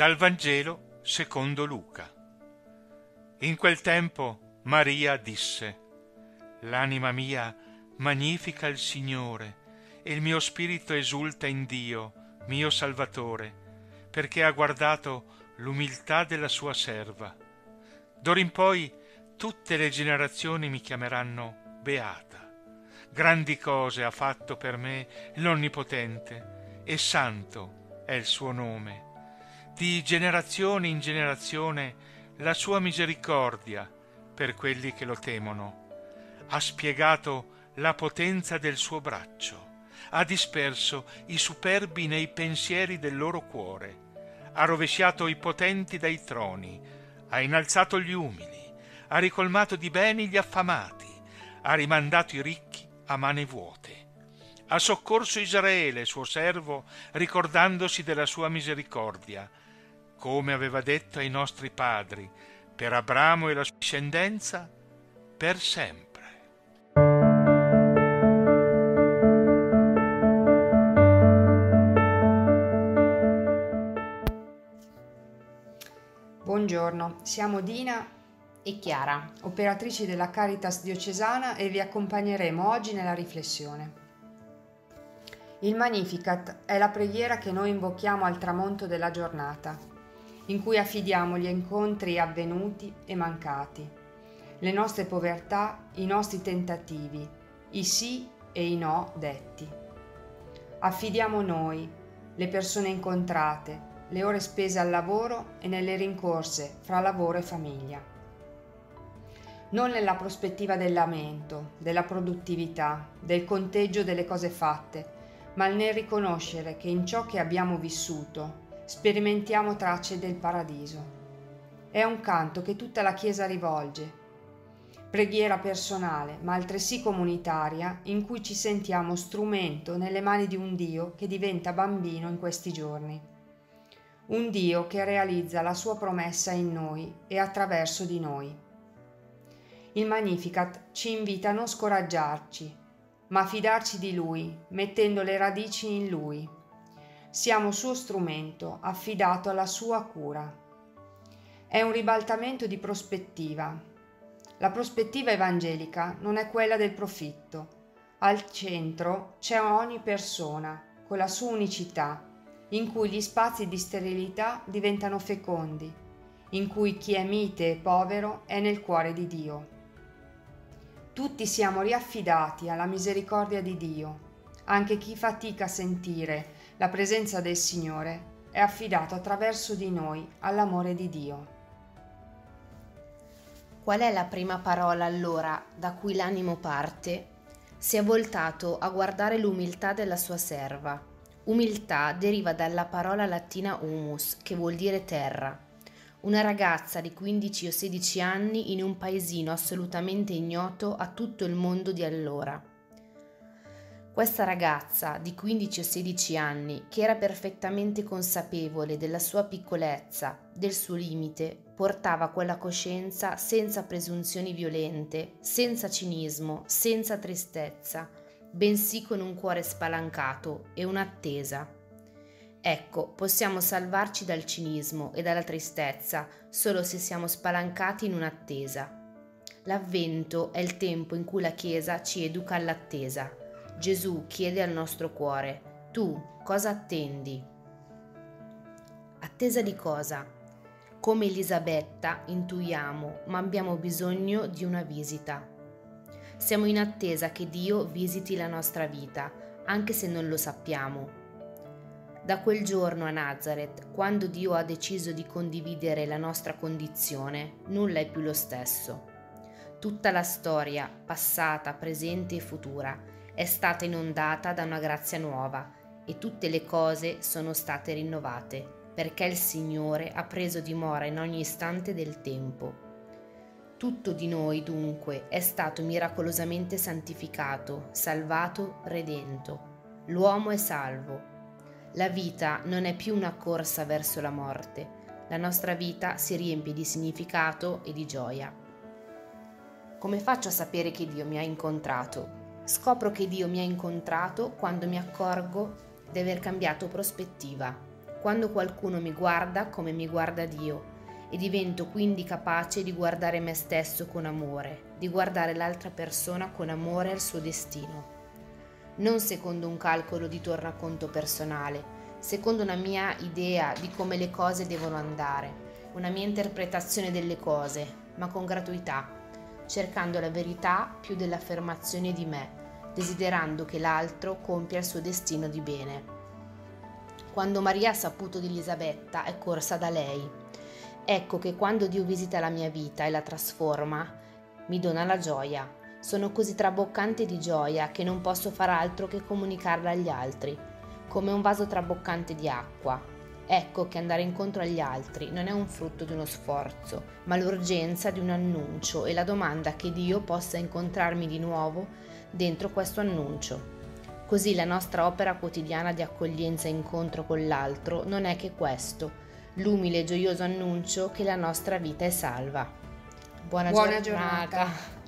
Dal Vangelo secondo Luca. In quel tempo Maria disse: «L'anima mia magnifica il Signore, e il mio spirito esulta in Dio, mio Salvatore, perché ha guardato l'umiltà della sua serva. D'ora in poi tutte le generazioni mi chiameranno beata. Grandi cose ha fatto per me l'Onnipotente, e santo è il suo nome. Di generazione in generazione la sua misericordia per quelli che lo temono. Ha spiegato la potenza del suo braccio, ha disperso i superbi nei pensieri del loro cuore, ha rovesciato i potenti dai troni, ha innalzato gli umili, ha ricolmato di beni gli affamati, ha rimandato i ricchi a mani vuote. Ha soccorso Israele, suo servo, ricordandosi della sua misericordia, come aveva detto ai nostri padri, per Abramo e la sua discendenza, per sempre». Buongiorno, siamo Dina e Chiara, operatrici della Caritas diocesana, e vi accompagneremo oggi nella riflessione. Il Magnificat è la preghiera che noi invochiamo al tramonto della giornata, in cui affidiamo gli incontri avvenuti e mancati, le nostre povertà, i nostri tentativi, i sì e i no detti. Affidiamo noi, le persone incontrate, le ore spese al lavoro e nelle rincorse fra lavoro e famiglia. Non nella prospettiva del lamento, della produttività, del conteggio delle cose fatte, ma nel riconoscere che in ciò che abbiamo vissuto sperimentiamo tracce del paradiso. È un canto che tutta la Chiesa rivolge, preghiera personale ma altresì comunitaria, in cui ci sentiamo strumento nelle mani di un Dio che diventa bambino in questi giorni. Un Dio che realizza la sua promessa in noi e attraverso di noi. Il Magnificat ci invita a non scoraggiarci, ma a fidarci di Lui, mettendo le radici in Lui. Siamo suo strumento, affidato alla sua cura. È un ribaltamento di prospettiva. La prospettiva evangelica non è quella del profitto. Al centro c'è ogni persona, con la sua unicità, in cui gli spazi di sterilità diventano fecondi, in cui chi è mite e povero è nel cuore di Dio. Tutti siamo riaffidati alla misericordia di Dio. Anche chi fatica a sentire la presenza del Signore è affidato attraverso di noi all'amore di Dio. Qual è la prima parola allora da cui l'animo parte? Si è voltato a guardare l'umiltà della sua serva. Umiltà deriva dalla parola latina humus, che vuol dire terra. Una ragazza di 15 o 16 anni in un paesino assolutamente ignoto a tutto il mondo di allora. Questa ragazza di 15 o 16 anni, che era perfettamente consapevole della sua piccolezza, del suo limite, portava quella coscienza senza presunzioni violente, senza cinismo, senza tristezza, bensì con un cuore spalancato e un'attesa. Ecco, possiamo salvarci dal cinismo e dalla tristezza solo se siamo spalancati in un'attesa. L'Avvento è il tempo in cui la Chiesa ci educa all'attesa. Gesù chiede al nostro cuore: tu cosa attendi? Attesa di cosa? Come Elisabetta intuiamo, ma abbiamo bisogno di una visita. Siamo in attesa che Dio visiti la nostra vita, anche se non lo sappiamo. Da quel giorno a Nazareth, quando Dio ha deciso di condividere la nostra condizione, nulla è più lo stesso. Tutta la storia, passata, presente e futura, è stata inondata da una grazia nuova e tutte le cose sono state rinnovate, perché il Signore ha preso dimora in ogni istante del tempo. Tutto di noi, dunque, è stato miracolosamente santificato, salvato, redento. L'uomo è salvo. La vita non è più una corsa verso la morte. La nostra vita si riempie di significato e di gioia. Come faccio a sapere che Dio mi ha incontrato? Scopro che Dio mi ha incontrato quando mi accorgo di aver cambiato prospettiva. quando qualcuno mi guarda come mi guarda Dio, e divento quindi capace di guardare me stesso con amore, di guardare l'altra persona con amore al suo destino. Non secondo un calcolo di tornaconto personale, secondo una mia idea di come le cose devono andare, una mia interpretazione delle cose, ma con gratuità, cercando la verità più dell'affermazione di me, desiderando che l'altro compia il suo destino di bene. Quando Maria ha saputo di Elisabetta, è corsa da lei. Ecco che quando Dio visita la mia vita e la trasforma, mi dona la gioia. Sono così traboccante di gioia che non posso far altro che comunicarla agli altri, come un vaso traboccante di acqua. Ecco che andare incontro agli altri non è un frutto di uno sforzo, ma l'urgenza di un annuncio e la domanda che Dio possa incontrarmi di nuovo dentro questo annuncio. Così la nostra opera quotidiana di accoglienza e incontro con l'altro non è che questo, l'umile e gioioso annuncio che la nostra vita è salva. Buona giornata.